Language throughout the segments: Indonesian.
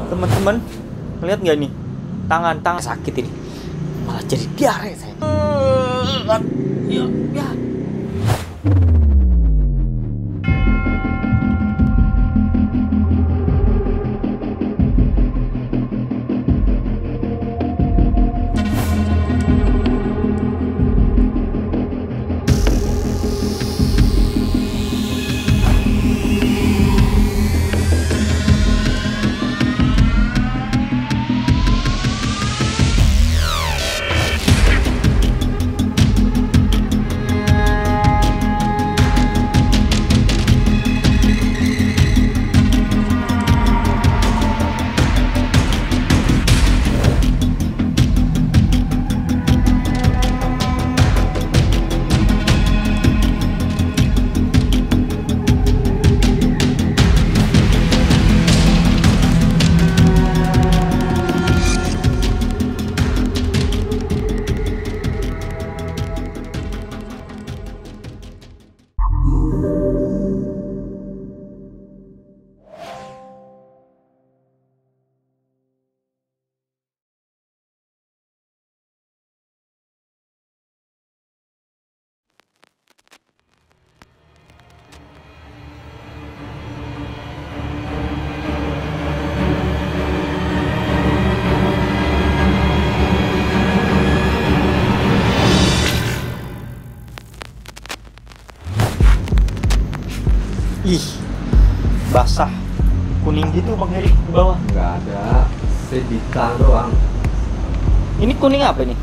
Teman-teman, lihat nggak nih? Tangan sakit ini. Malah jadi diare saya. Ya. Ih, basah, kuning gitu Bang Heri di bawah. Nggak ada, sedikit doang. Ini kuning apa ini?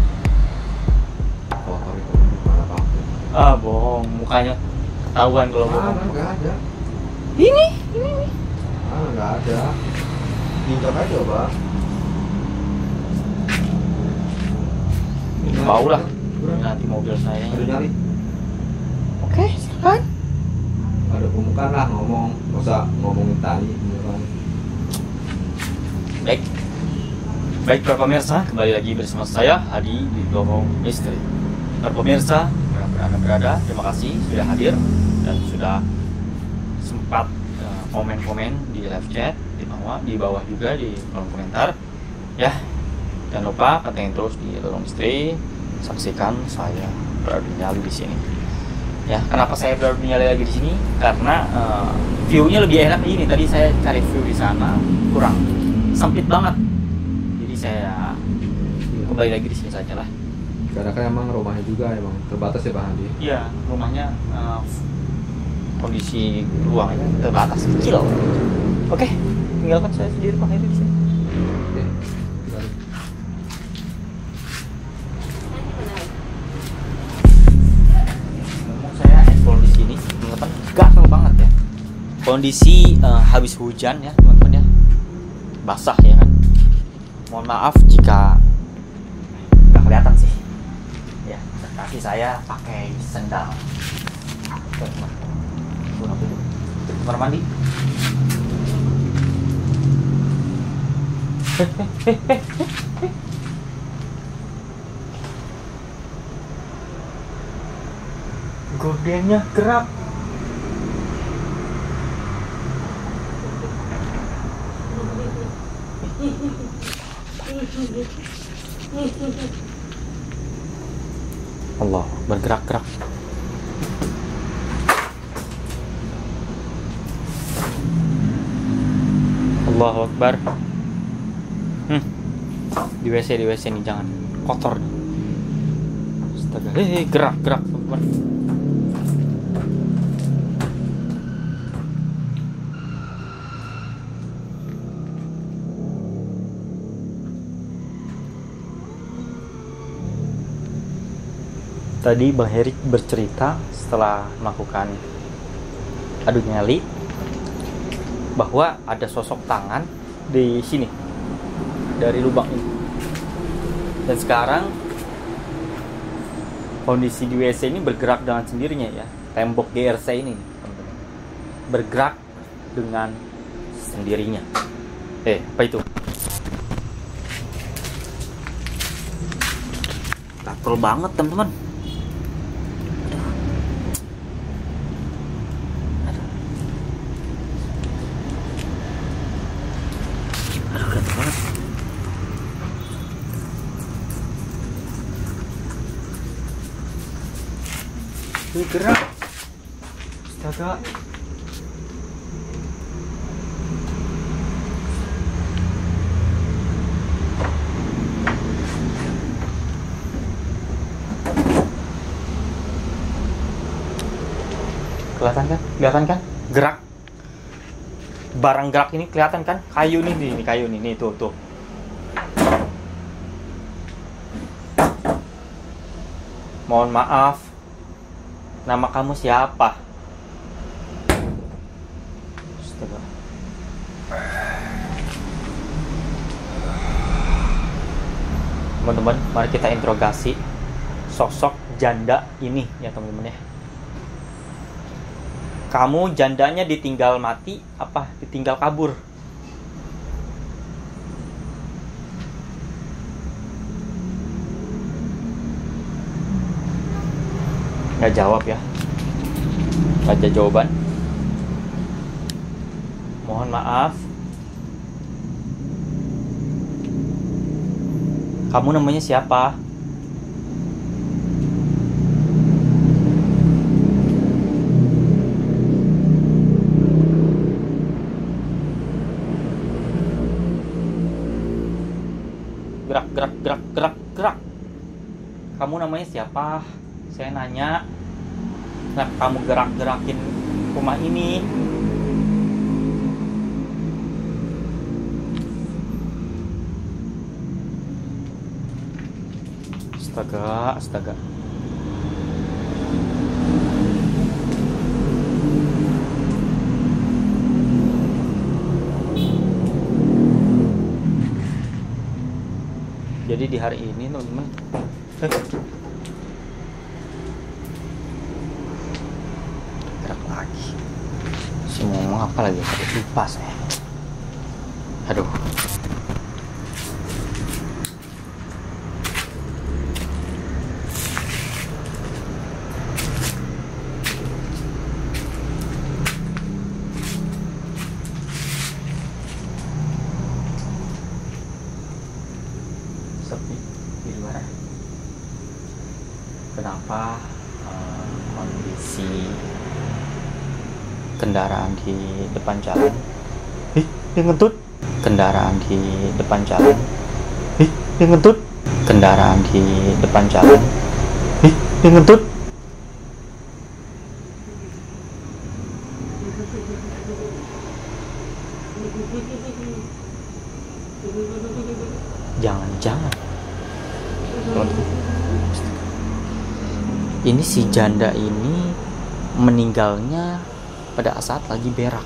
Kotor itu, mana pakai? Ah, bohong, mukanya ketahuan kalau bohong. Mana nggak ada? Ini. Mana nggak ada? Injak aja, Bang. Bau lah, nanti mobil saya. Ada nyari? Oke, silakan. Ada pemukaan lah ngomong, masa ngomongin tadi, beneran. Baik para pemirsa, kembali lagi bersama saya Hadi di Lorong Misteri. Para pemirsa, berada, terima kasih sudah hadir dan sudah sempat komen-komen di live chat di bawah juga di kolom komentar. Ya, jangan lupa pantengin terus di Lorong Misteri. Saksikan saya bernyali di sini. Ya, kenapa saya bernyali lagi di sini? Karena view-nya lebih enak ini. Tadi saya cari view di sana kurang sempit banget. Jadi saya kembali lagi di sini saja lah. Karena kan emang rumahnya juga emang terbatas ya Bang Hadi. Iya, rumahnya kondisi ruangnya terbatas kecil. Oke, tinggalkan saya sendiri Bang Heri di sini. Oke. Di sini teman-teman gatel banget ya. Kondisi habis hujan ya teman-teman ya, basah ya kan. Mohon maaf jika nggak kelihatan sih ya, kaki saya pakai sendal. Teman-teman, kamar mandi. Gordennya gerak. Allah, bergerak-gerak. Allahu Akbar. Di WC nih, jangan kotor nih. Astaga. Gerak-gerak teman-teman. Tadi Bang Heri bercerita setelah melakukan adu nyali bahwa ada sosok tangan di sini dari lubang ini. Dan sekarang kondisi di WC ini bergerak dengan sendirinya ya. Tembok GRC ini teman-teman, bergerak dengan sendirinya. Apa itu? Gatel banget teman-teman. Aduh, gatel banget. Gerak. Astaga. Kelihatan kan? Gerak. Barang gerak ini kelihatan kan? Kayu nih, ini kayu nih, tuh. Mohon maaf. Nama kamu siapa? Astaga. Teman-teman, mari kita interogasi sosok janda ini ya teman-teman ya. Kamu jandanya ditinggal mati apa ditinggal kabur? Nggak jawab ya. Nggak ada jawaban. Mohon maaf. Kamu namanya siapa? Gerak. Kamu namanya siapa? Saya nanya. Nah, kamu gerak-gerakin rumah ini. Astaga. Jadi di hari ini teman-teman, gerak lagi. Si ngomong apa lagi? Lupa saya. Aduh. Sepi di luar. Kenapa kondisi kendaraan di depan jalan? Dia ngentut. Kendaraan di depan jalan. Dia ngentut. Kendaraan di depan jalan. Dia ngentut. Jangan-jangan ini si janda ini meninggalnya pada saat lagi berak.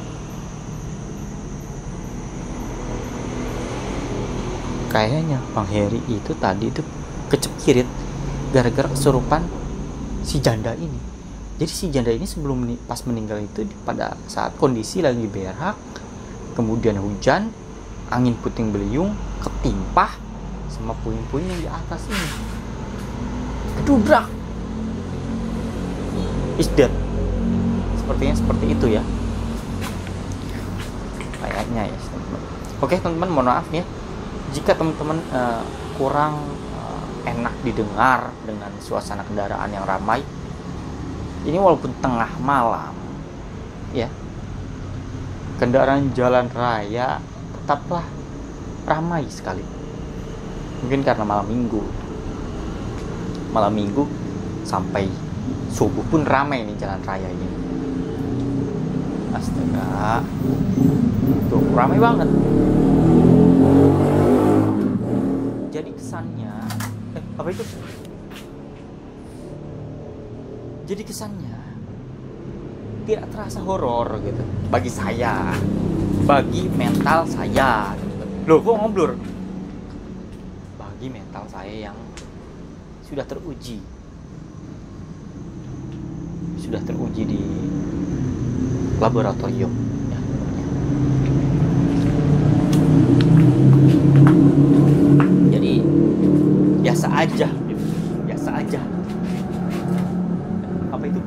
Kayaknya Bang Heri itu tadi itu kecepirit gara-gara kesurupan si janda ini. Jadi si janda ini sebelum pas meninggal itu pada saat kondisi lagi berak, kemudian hujan, angin puting beliung, ketimpah sama puing-puing yang di atas ini. Kedubrak. Is dead. Sepertinya seperti itu ya. Kayaknya ya teman-teman. Oke teman-teman, mohon maaf ya jika teman-teman kurang enak didengar dengan suasana kendaraan yang ramai. Ini walaupun tengah malam ya, kendaraan jalan raya tetaplah ramai sekali. Mungkin karena malam minggu sampai subuh pun ramai nih jalan raya ini. Astaga, tuh ramai banget. Jadi kesannya apa itu? Jadi kesannya tidak terasa horor gitu bagi saya, bagi mental saya. Loh, kok ngoblur? Bagi mental saya yang sudah teruji di laboratorium ya. Jadi biasa aja gitu. Apa itu?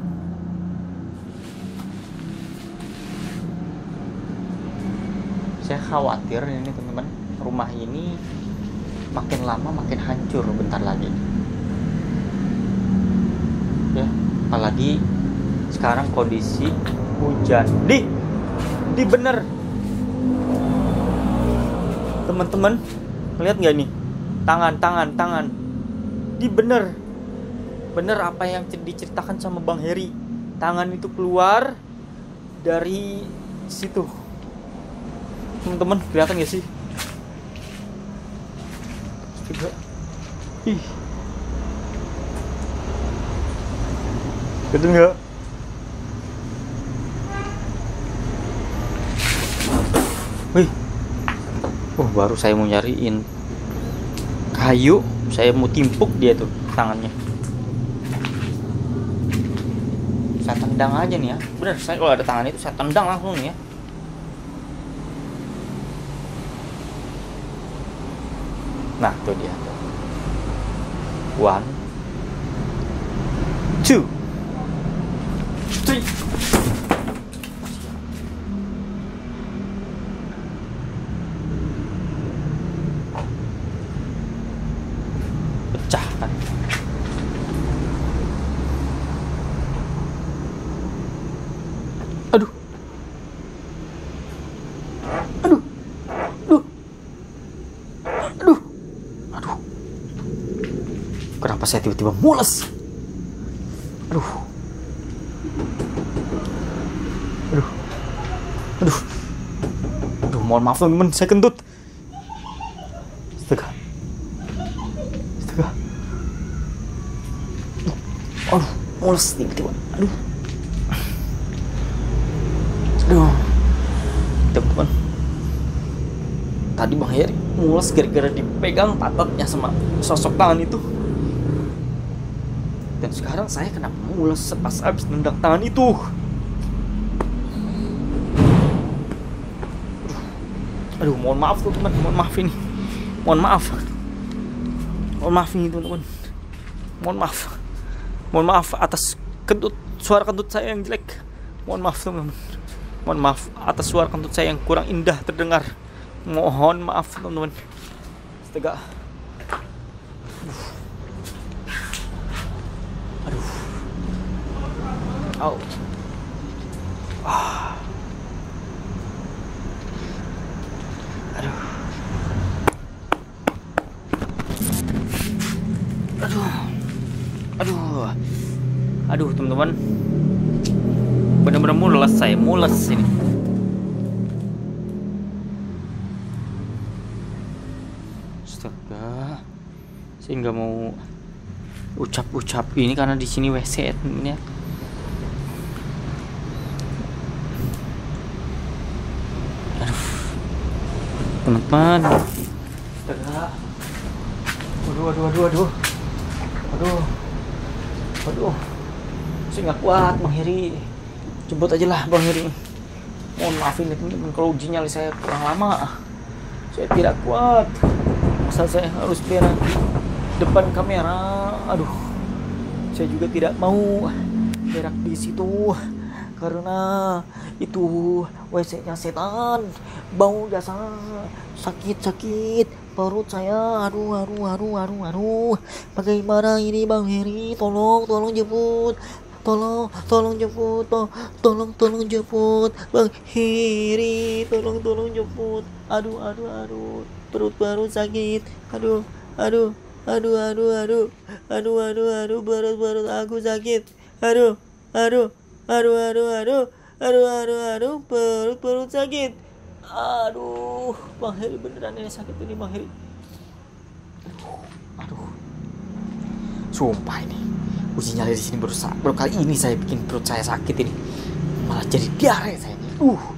Saya saya khawatir ini teman-teman, rumah ini makin lama makin hancur bentar lagi ya, apalagi sekarang kondisi hujan. Di bener teman-teman, lihat nggak nih tangan di bener apa yang diceritakan sama Bang Heri, tangan itu keluar dari situ teman-teman, kelihatan nggak sih? Ih, betul nggak? Wih, baru saya mau nyariin kayu, saya mau timpuk dia tuh tangannya. Saya tendang aja nih ya, bener. Saya kalau ada tangan itu saya tendang langsung nih ya. Nah, tuh dia. 1, 2, 3. Pecah kan. Aduh. Kenapa saya tiba-tiba mules? Aduh, mohon maaf teman-teman, saya kentut. Astaga. Aduh, mules tiba-tiba. Aduh. Teman-teman, tadi Bang Heri mules gara-gara dipegang pantatnya sama sosok tangan itu. Dan sekarang saya kenapa mules pas abis nendang tangan itu. Aduh, mohon maaf tuh teman, mohon maaf ini. Mohon maaf ini teman-teman. Mohon maaf atas suara kentut saya yang jelek. Mohon maaf teman-teman. Mohon maaf atas suara kentut saya yang kurang indah terdengar. Mohon maaf teman-teman. Astaga. Au. Aduh teman-teman, benar-benar mules ini. Astaga, saya nggak mau ucap ini karena di sini WC ini ya. Teman-teman, astaga, waduh, saya nggak kuat Bang Heri, jemput aja lah Bang Heri. Mohon maafin ya teman-teman kalau uji nyali saya kurang lama, saya tidak kuat, masa saya harus berak depan kamera. Aduh, saya juga tidak mau berak di situ karena itu WC-nya setan, bau dasar, sakit perut saya. Aduh, bagaimana ini Bang Heri? Tolong jemput, tolong jemput Bang Heri, tolong jemput. Aduh, perut baru sakit. Aduh, perut aku sakit. Aduh, perut sakit. Aduh, Bang Heri beneran ini sakit ini Bang Heri. Aduh, sumpah ini uji nyali di sini baru kali ini saya bikin perut saya sakit ini, malah jadi diare saya ini.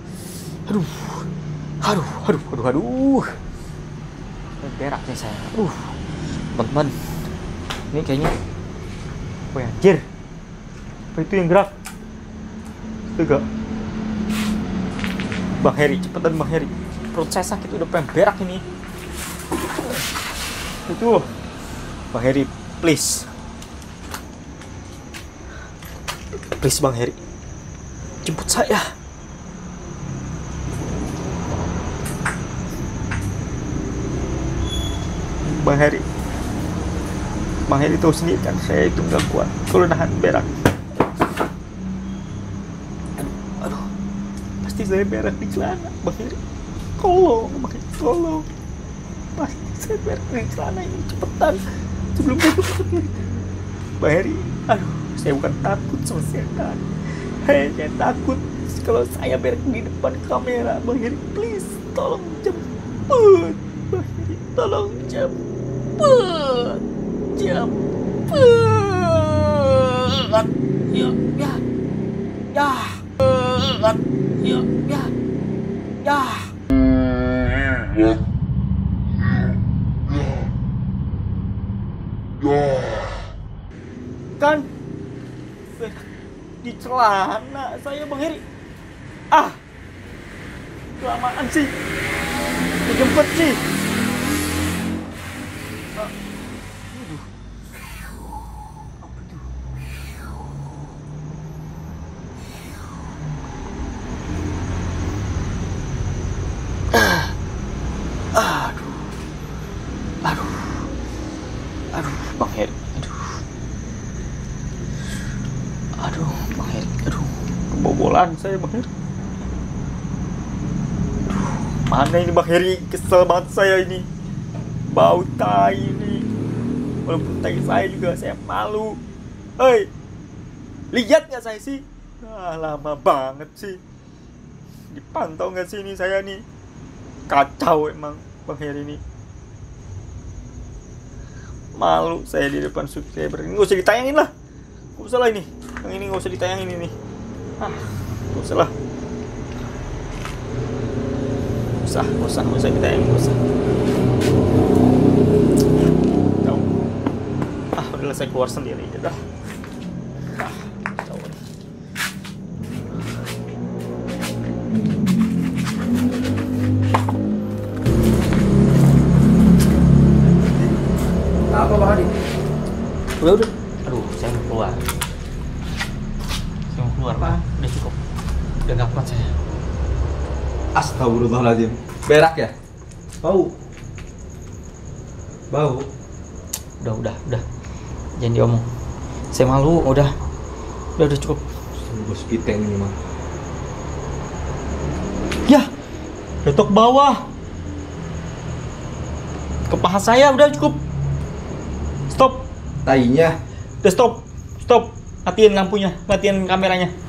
Aduh, berak nih saya. Teman-teman, ini kayaknya apa ya? Anjir, apa itu yang gerak? Astaga. Bang Heri, cepetan Bang Heri, perut saya sakit udah pengen berak ini. Itu Bang Heri, please Bang Heri, jemput saya. Bang Heri. Bang Heri tahu sendiri kan, saya itu nggak kuat kalau nahan berak. Aduh, pasti saya berak di celana, Bang Heri. Tolong, Bang Heri, tolong. Pasti saya berak di celana ini, cepetan. Sebelum saya kepotong. Bang Heri, aduh, saya bukan takut sama setan. Hanya takut kalau saya berak di depan kamera. Bang Heri, please, tolong jemput. Bang Heri, tolong jemput. Jemput. Ya, ya, ya. Ya, ya, ya. Kan di celana saya, Bang Heri. Ah, kelamaan sih, dijemput sih. Apa tuh? Aduh, Bang Heri, aduh, Bang Heri, kebobolan saya, Bang Heri. Mana ini, Bang Heri? Kesel banget saya ini. Bau tai ini. Walaupun tai saya juga, saya malu. Hei, lihat nggak saya sih? Ah, lama banget sih. Dipantau nggak sih ini saya nih? Kacau emang Bang Heri ini. Malu saya di depan subscriber. Ini gak usah ditayangin lah. Gak usah lah ini. Yang ini gak usah ditayangin ini. Ah, gak usah lah. Gak usah ditayangin, gak usah. Ah, udahlah, saya keluar sendiri aja dah. Ah, jauh nih. Apa Bang Hadi? Udah. Aduh, saya mau keluar. Pak. Udah cukup. Udah gak kuat saya. Astagfirullahaladzim. Berak ya? Bau. Udah. Jangan diomong. Saya malu, udah cukup. Bos piteng ini mah. Ya, betok bawah. Ke paha saya, udah cukup. Stop. Tainya. Udah stop. Matiin lampunya, matiin kameranya.